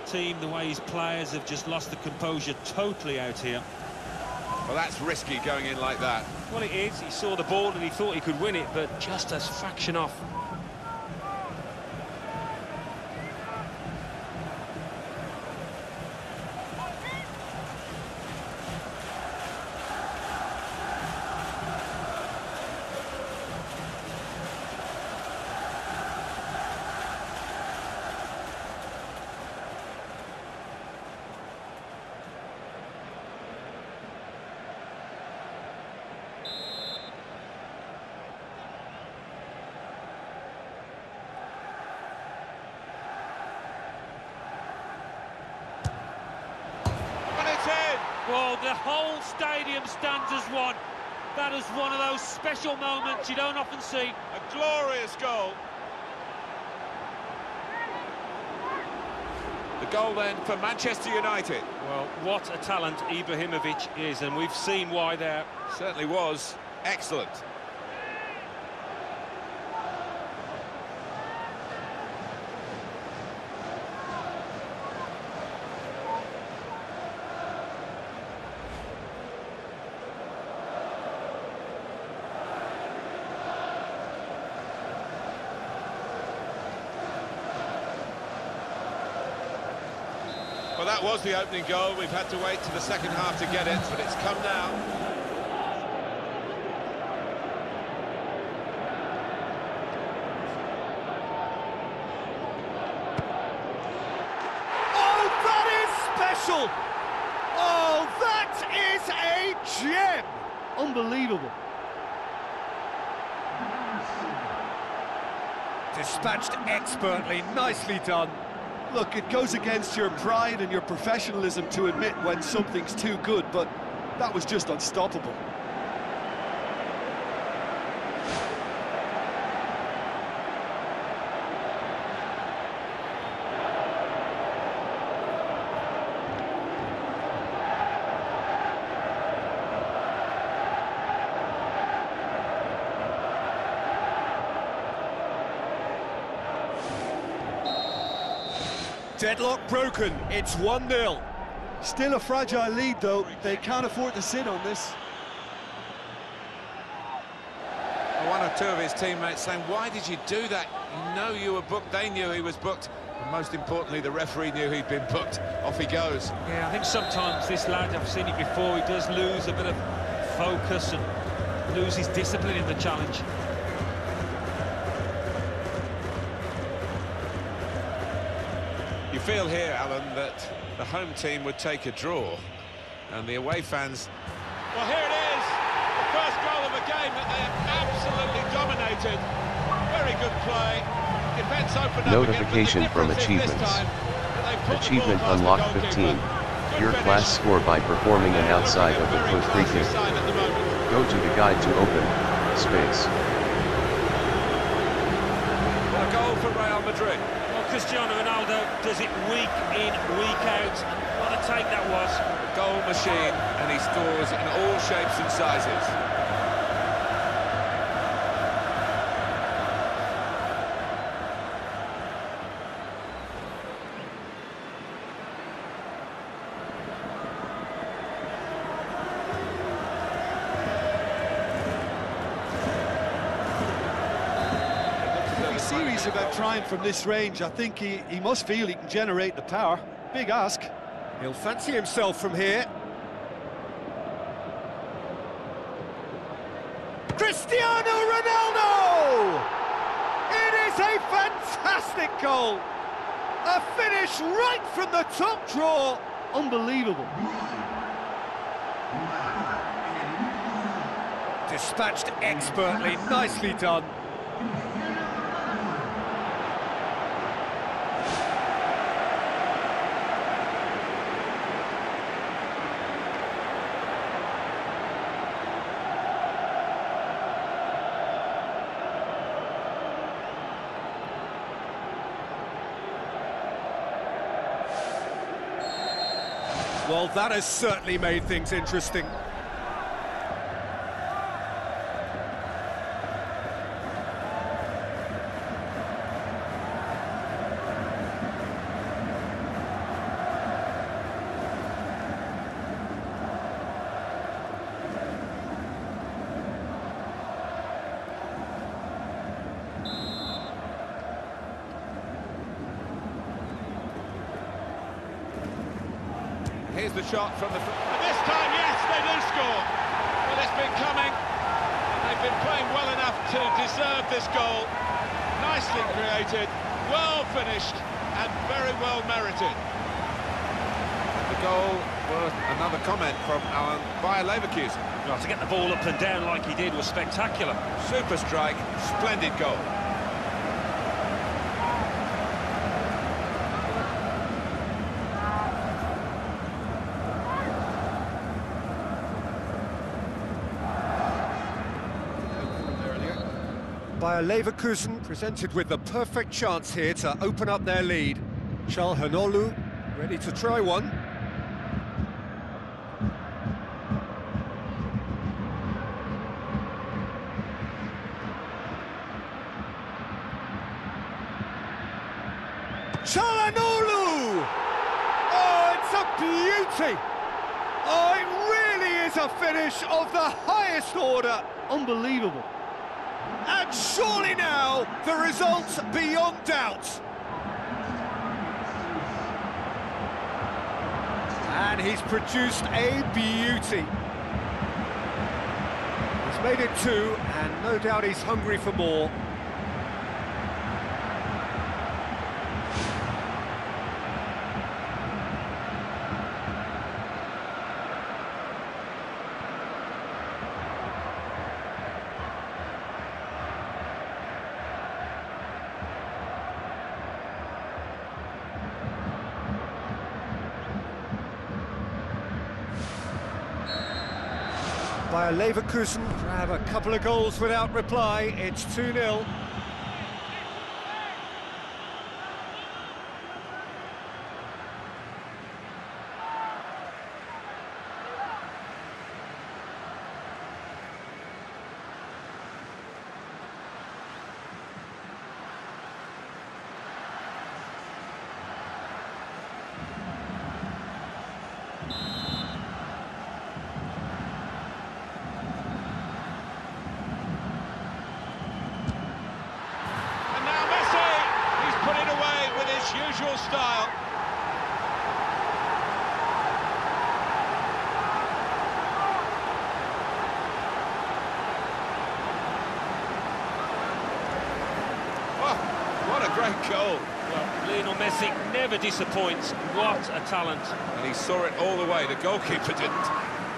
team, the way his players have just lost the composure totally out here. Well, that's risky going in like that. Well, it is. He saw the ball and he thought he could win it, but just a fraction off. Well, the whole stadium stands as one. That is one of those special moments you don't often see. A glorious goal. The goal then for Manchester United. Well, what a talent Ibrahimovic is, and we've seen why there. Certainly was. Excellent. Well, that was the opening goal. We've had to wait to the second half to get it, but it's come now. Oh, that is special! Oh, that is a gem! Unbelievable. Dispatched expertly, nicely done. Look, it goes against your pride and your professionalism to admit when something's too good, but that was just unstoppable. Deadlock broken, it's 1-0. Still a fragile lead though, they can't afford to sit on this. One or two of his teammates saying, why did you do that? You know you were booked, they knew he was booked, and most importantly the referee knew he'd been booked. Off he goes. Yeah, I think sometimes this lad, I've seen it before, he does lose a bit of focus and lose his discipline in the challenge. You feel here, Alan, that the home team would take a draw, and the away fans... Well, here it is, the first goal of a game that they have absolutely dominated. Very good play. Defence opened up. Notification from Achievements. Achievement unlocked 15. Pure class score by performing an outside of the foot free kick. Go to the guide to open, space. What a goal for Real Madrid. Cristiano Ronaldo does it week in, week out. What a take that was. A goal machine, and he scores in all shapes and sizes. Serious about trying from this range. I think he must feel he can generate the power. Big ask. He'll fancy himself from here. Cristiano Ronaldo! It is a fantastic goal. A finish right from the top draw. Unbelievable. Dispatched expertly, nicely done. Well, that has certainly made things interesting. the shot from the... And this time, yes, they do score. Well, it's been coming. They've been playing well enough to deserve this goal. Nicely created, well finished, and very well merited. The goal was another comment from Alan Bayer Leverkusen. Well, to get the ball up and down like he did was spectacular. Super strike, splendid goal. Bayer Leverkusen presented with the perfect chance here to open up their lead. Çalhanoğlu ready to try one. Çalhanoğlu! Oh, it's a beauty! Oh, it really is a finish of the highest order. Unbelievable. And surely now, the result's beyond doubt. And he's produced a beauty. He's made it 2, and no doubt he's hungry for more. Bayer Leverkusen have a couple of goals without reply. It's 2-0. Usual style. Oh, what a great goal. Well, Lionel Messi never disappoints. What a talent. And he saw it all the way. The goalkeeper didn't.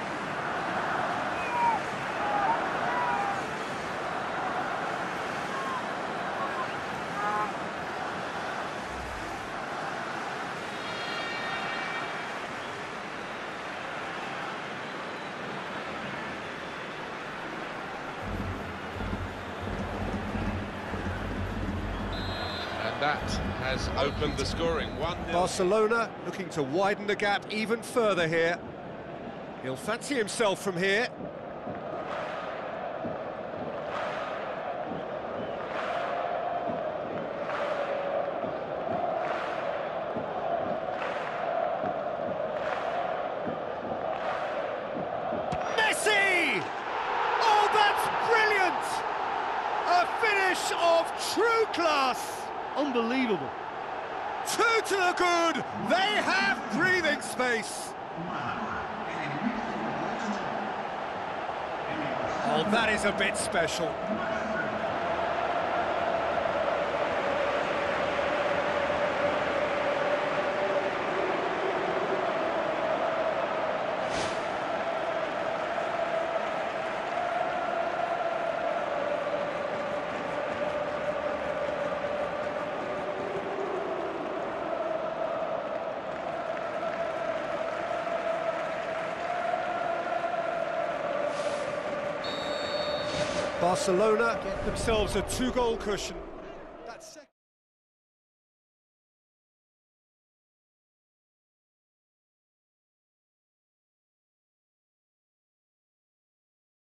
That has opened the scoring. 1-0. Barcelona looking to widen the gap even further here. He'll fancy himself from here. Messi! Oh, that's brilliant! A finish of true class! Unbelievable. 2 to the good. They have breathing space. Oh, that is a bit special. Barcelona get themselves a 2-goal cushion.